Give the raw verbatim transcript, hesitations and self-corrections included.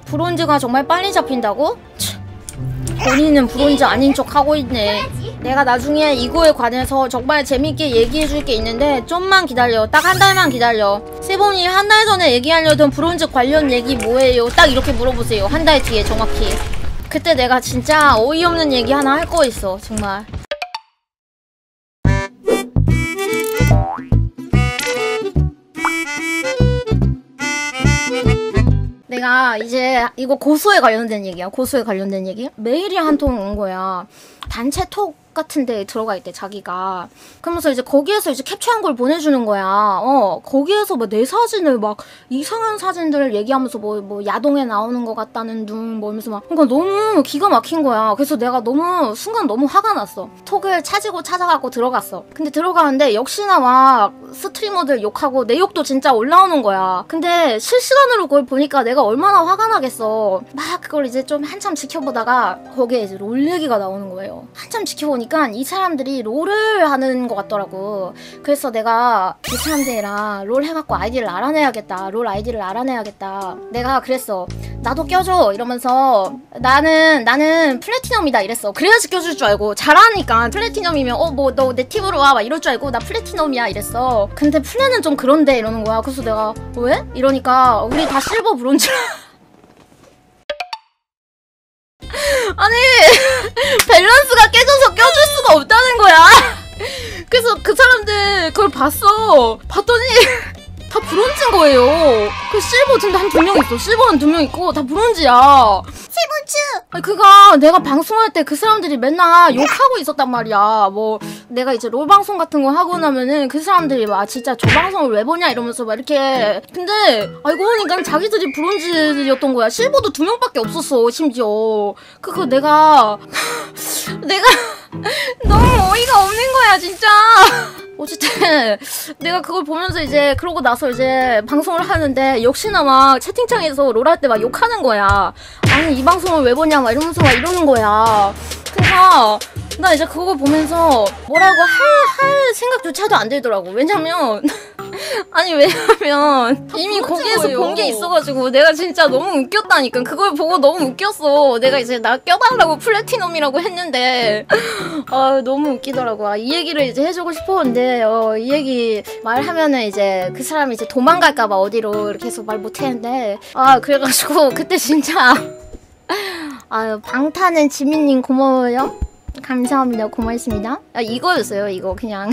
브론즈가 정말 빨리 잡힌다고? 참, 본인은 브론즈 아닌 척 하고 있네. 내가 나중에 이거에 관해서 정말 재밌게 얘기해줄 게 있는데 좀만 기다려. 딱 한 달만 기다려. 세범이 한 달 전에 얘기하려던 브론즈 관련 얘기 뭐예요? 딱 이렇게 물어보세요. 한 달 뒤에 정확히. 그때 내가 진짜 어이없는 얘기 하나 할 거 있어. 정말. 내가 이제 이거 고소에 관련된 얘기야. 고소에 관련된 얘기. 메일이 한 통 온 거야. 단체 톡 같은 데 들어가 있대, 자기가. 그러면서 이제 거기에서 이제 캡처한 걸 보내주는 거야. 어, 거기에서 뭐 내 사진을 막 이상한 사진들을 얘기하면서 뭐, 뭐 야동에 나오는 것 같다는 둥, 뭐 이러면서 막. 그러니까 너무 기가 막힌 거야. 그래서 내가 너무, 순간 너무 화가 났어. 톡을 찾고 찾아갖고 들어갔어. 근데 들어가는데 역시나 막 스트리머들 욕하고 내 욕도 진짜 올라오는 거야. 근데 실시간으로 그걸 보니까 내가 얼마나 화가 나겠어. 막 그걸 이제 좀 한참 지켜보다가 거기에 이제 롤 얘기가 나오는 거예요. 한참 지켜보니까 이 사람들이 롤을 하는 것 같더라고. 그래서 내가 이 사람들이랑 롤 해갖고 아이디를 알아내야겠다. 롤 아이디를 알아내야겠다. 내가 그랬어. 나도 껴줘 이러면서 나는 나는 플래티넘이다 이랬어. 그래야지 껴줄 줄 알고. 잘하니까 플래티넘이면 어 뭐 너 내 팀으로 와 막 이럴 줄 알고 나 플래티넘이야 이랬어. 근데 플래는 좀 그런데 이러는 거야. 그래서 내가 왜? 이러니까 우리 다 실버 브론즈. 아니 밸런스가 깨져서 껴줄 수가 없다는 거야. 그래서 그 사람들 그걸 봤어. 봤더니 다 브론즈인 거예요. 그 실버 진짜 한 두 명 있어. 실버는 두 명 있고 다 브론즈야. 실버즈. 아니 그가 내가 방송할 때 그 사람들이 맨날 욕하고 있었단 말이야. 뭐 내가 이제 롤 방송 같은 거 하고 나면은 그 사람들이 막 진짜 저 방송을 왜 보냐 이러면서 막 이렇게. 근데 알고 보니까 자기들이 브론즈였던 거야. 실버도 두 명밖에 없었어 심지어. 그거 내가 내가 너무 어이가 없는 거야 진짜. 어쨌든 내가 그걸 보면서 이제 그러고 나서 이제 방송을 하는데 역시나 막 채팅창에서 롤할 때 막 욕하는 거야. 아니 이 방송을 왜 보냐 막 이러면서 막 이러는 거야. 그래서 나 이제 그거 보면서 뭐라고 할, 할 생각조차도 안 들더라고. 왜냐면 아니 왜냐면 이미 거기에서 본 게 있어가지고 내가 진짜 너무 웃겼다니까. 그걸 보고 너무 웃겼어. 내가 이제 나 껴달라고 플래티넘이라고 했는데 아 너무 웃기더라고. 아, 이 얘기를 이제 해주고 싶었는데 어, 이 얘기 말하면은 이제 그 사람이 이제 도망갈까봐 어디로 이렇게 해서 말 못했는데 아 그래가지고 그때 진짜 아유 방탄은 지민님 고마워요. 감사합니다. 고맙습니다. 아 이거였어요. 이거 그냥